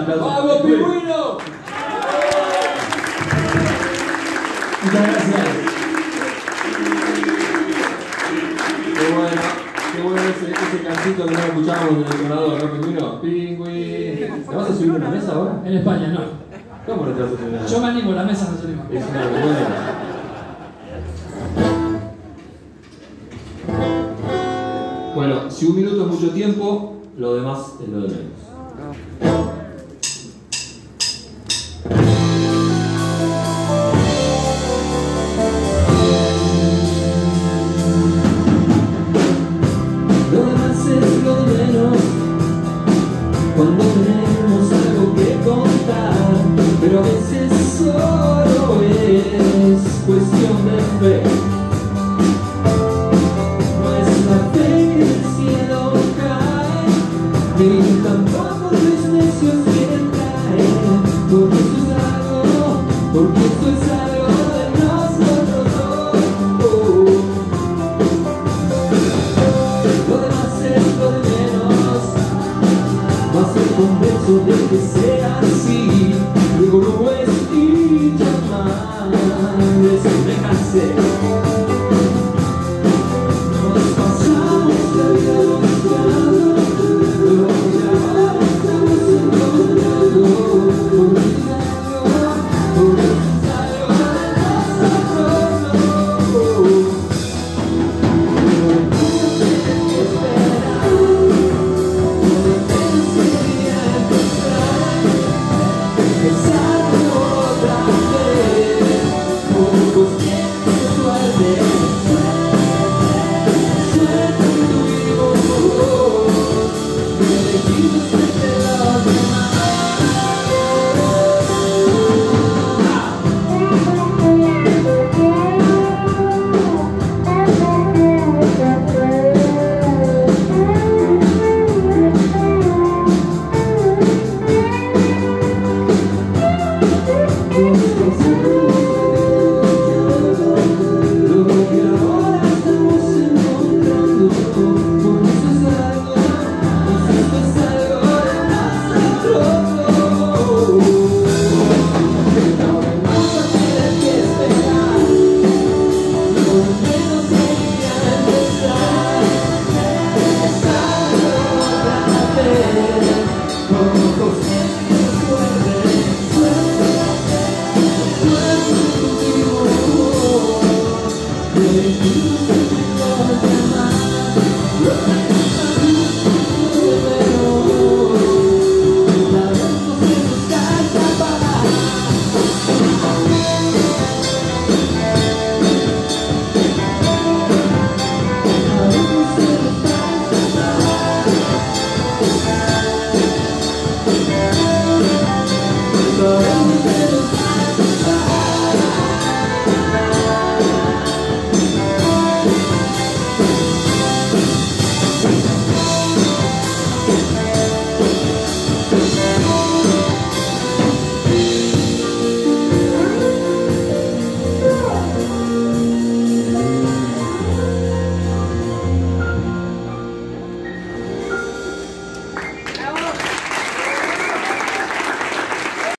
aplauso. ¡Vamos, pingüino! Muchas gracias. Qué bueno ese cancito que no escuchábamos en el detonador, ¿no, pingüino? Pingüino. ¿Te vas a subir a una mesa ahora? En España, no. ¿Cómo no te vas a subir a una mesa? Yo me animo, la mesa no se anima. Es una vergüenza. Bueno, si un minuto es mucho tiempo, lo demás es lo de menos. Lo demás es lo de menos cuando tenemos algo que contar, pero a veces solo es cuestión de fe. No es la fe que del cielo cae, ni tampoco los necios quieren caer, porque esto es algo, porque esto es algo de nosotros dos. Lo demás es lo de menos, no estoy convencido de que sea así. Luego no es y llamar, de eso me cansé. Nos pasamos la vida buscando lo que ahora estamos encontrando, porque es algo de nosotros. Thank you.